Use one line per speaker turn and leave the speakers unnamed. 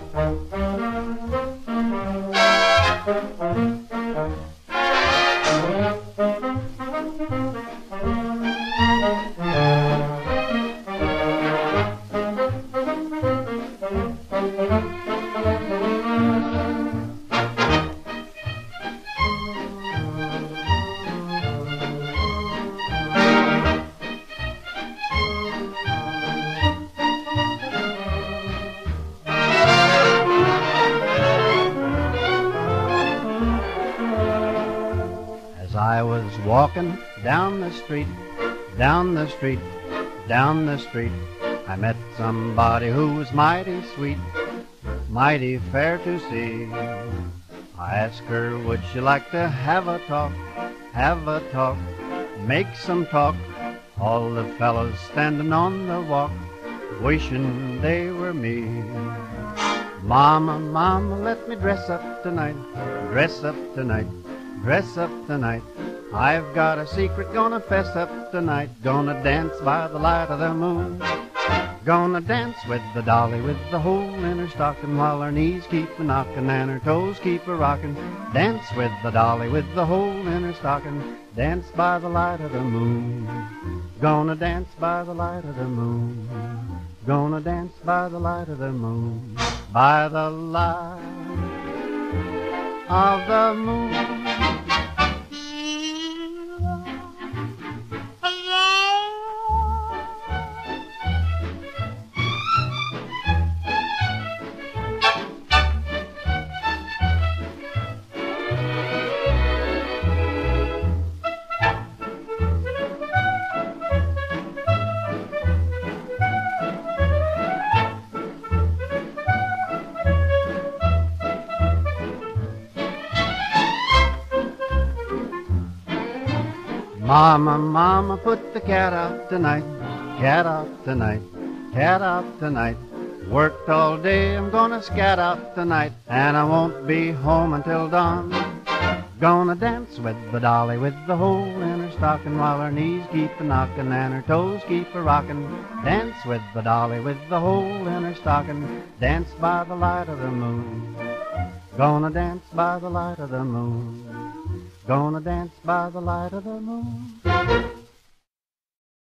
As I was walking down the street, down the street, down the street, I met somebody who was mighty sweet, mighty fair to see. I asked her, would she like to have a talk, make some talk? All the fellas standing on the walk, wishing they were me. Mama, mama, let me dress up tonight, dress up tonight, dress up tonight. I've got a secret, gonna fess up tonight, gonna dance by the light of the moon. Gonna dance with the dolly with the hole in her stocking, while her knees keep a knocking and her toes keep a rocking. Dance with the dolly with the hole in her stocking, dance by the light of the moon. Gonna dance by the light of the moon, gonna dance by the light of the moon, by the light of the moon. Mama, mama, put the cat out tonight, cat out tonight, cat out tonight. Worked all day, I'm gonna scat out tonight, and I won't be home until dawn. Gonna dance with the dolly with the hole in her stocking, while her knees keep a knocking and her toes keep a rocking. Dance with the dolly with the hole in her stocking, dance by the light of the moon. Gonna dance by the light of the moon, gonna dance by the light of the moon.